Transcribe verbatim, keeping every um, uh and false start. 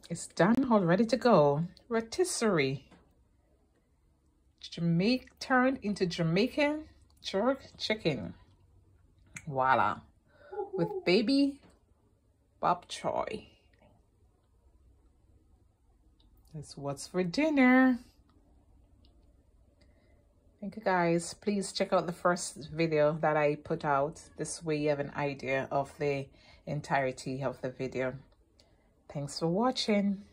It's done, all ready to go. Rotisserie. Jamaican turned into Jamaican jerk chicken. Voila. With baby bok choy. That's what's for dinner. Thank you guys. Please check out the first video that I put out. This way you have an idea of the entirety of the video. Thanks for watching.